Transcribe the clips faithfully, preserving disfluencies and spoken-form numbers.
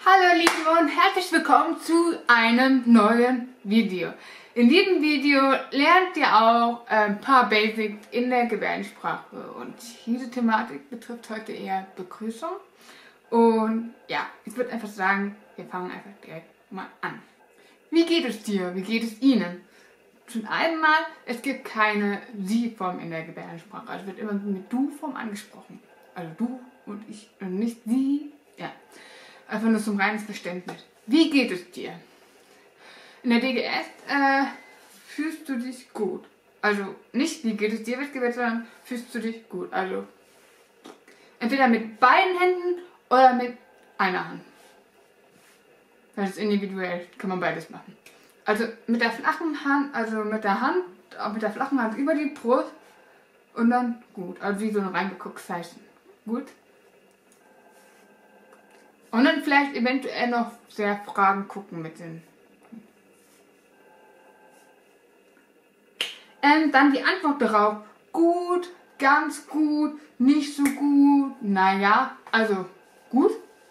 Hallo ihr Lieben und herzlich willkommen zu einem neuen Video. In diesem Video lernt ihr auch ein paar Basics in der Gebärdensprache und diese Thematik betrifft heute eher Begrüßung. Und ja, ich würde einfach sagen, wir fangen einfach direkt mal an. Wie geht es dir? Wie geht es Ihnen? Zum einen mal, es gibt keine Sie-Form in der Gebärdensprache. Also wird immer mit Du-Form angesprochen. Also du und ich und nicht Sie. Ja. Einfach nur zum reinen Verständnis. Wie geht es dir? In der D G S äh, fühlst du dich gut. Also nicht wie geht es dir, wird gewählt, sondern fühlst du dich gut. Also entweder mit beiden Händen oder mit einer Hand. Das ist individuell, kann man beides machen. Also mit der flachen Hand, also mit der Hand, mit der flachen Hand über die Brust und dann gut. Also wie so ein reingeguckt-Zeichen. Gut. Und dann vielleicht eventuell noch sehr Fragen gucken mit den. Ähm, dann die Antwort darauf. Gut, ganz gut, nicht so gut, naja, also gut,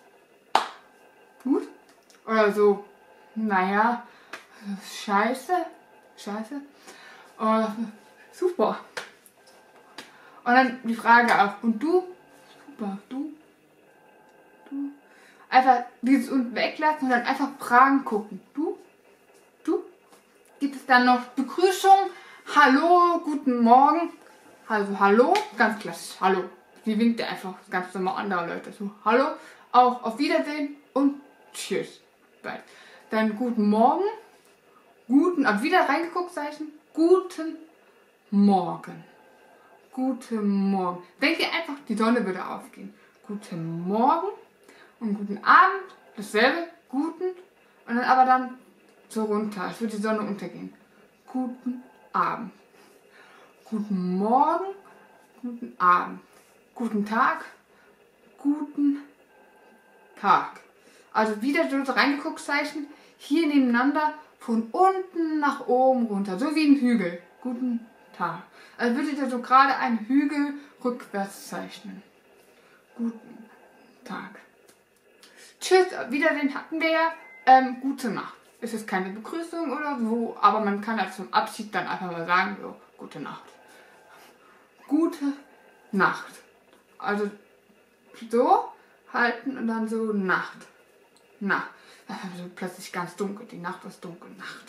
gut, oder so, naja, scheiße, scheiße, oder super. Und dann die Frage auch, und du? Super, du? Du? Einfach dieses und weglassen und dann einfach Fragen gucken. Du? Du? Gibt es dann noch Begrüßung? Hallo, guten Morgen. Also hallo, ganz klassisch, hallo. Sie winkt einfach ganz normal andere Leute so. Hallo, auch auf Wiedersehen und tschüss. Dann guten Morgen, guten, ab wieder reingeguckt, Zeichen, guten Morgen. Guten Morgen. Denkt ihr einfach, die Sonne würde aufgehen. Guten Morgen. Und guten Abend, dasselbe, guten, und dann aber dann so runter, es wird die Sonne untergehen. Guten Abend, guten Morgen, guten Abend, guten Tag, guten Tag. Also wieder so reingeguckt Zeichen, hier nebeneinander, von unten nach oben runter, so wie ein Hügel. Guten Tag. Also würdet ihr so gerade einen Hügel rückwärts zeichnen. Guten Tag. Tschüss, Wiedersehen hatten wir ja. Ähm, gute Nacht. Es ist keine Begrüßung oder so, aber man kann halt zum Abschied dann einfach mal sagen, so, gute Nacht. Gute Nacht. Also so halten und dann so Nacht. Nacht. Dann so plötzlich ganz dunkel. Die Nacht ist dunkel. Nacht.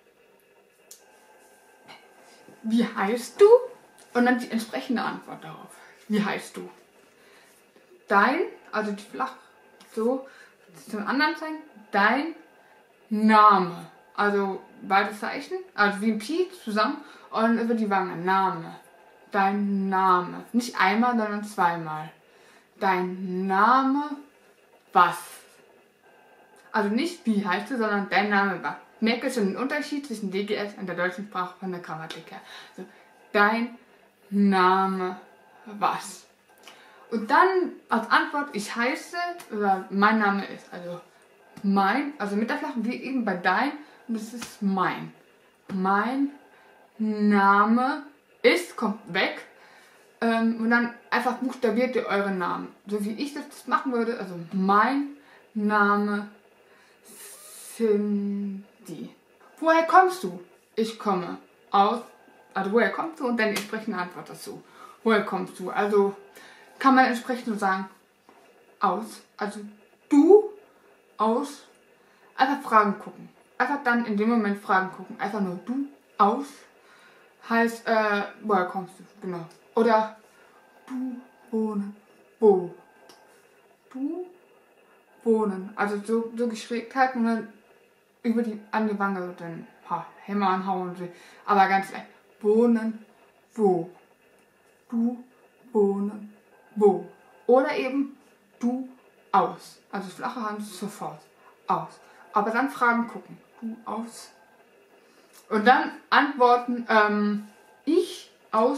Wie heißt du? Und dann die entsprechende Antwort darauf. Wie heißt du? Dein, also die flach, so, zum anderen Zeichen, dein Name. Also beide Zeichen, also wie ein Pi zusammen und über die Wange. Name. Dein Name. Nicht einmal, sondern zweimal. Dein Name, was? Also nicht wie heißt du, sondern dein Name, was? Merke schon den Unterschied zwischen D G S und der deutschen Sprache von der Grammatik her. Also, dein Name, was? Und dann als Antwort, ich heiße, oder mein Name ist, also mein, also mit der flachen, wie eben bei dein, und das ist mein. Mein Name ist, kommt weg, ähm, und dann einfach buchstabiert ihr euren Namen. So wie ich das machen würde, also mein Name Cindy. Woher kommst du? Ich komme aus, also woher kommst du und dann die entsprechende Antwort dazu. Woher kommst du? Also kann man entsprechend so sagen, aus, also du, aus, einfach Fragen gucken. Einfach dann in dem Moment Fragen gucken. Einfach nur du, aus, heißt, äh, woher kommst du, genau. Oder du, wohnen, wo. Du, wohnen, also so, so geschrägt halten und dann über die, an die Wange dann ha, Hämmer anhauen, aber ganz leicht. Wohnen, wo. Du, wohnen, wo. Oder eben du aus. Also flache Hand sofort. Aus. Aber dann Fragen gucken. Du aus. Und dann antworten, ähm, ich aus.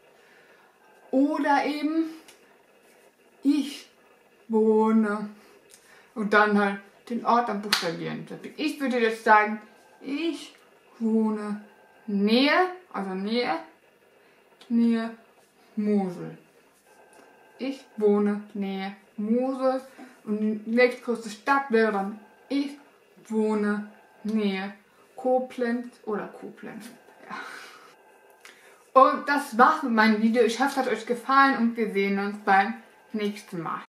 Oder eben ich wohne. Und dann halt den Ort am Buchstabieren. Ich würde jetzt sagen, ich wohne Nähe, also Nähe, Nähe Mosel. Ich wohne Nähe Mosel Und die nächstgrößte Stadt wäre dann, ich wohne Nähe Koblenz oder Koblenz. Ja. Und das war's mit meinem Video. Ich hoffe, es hat euch gefallen und wir sehen uns beim nächsten Mal.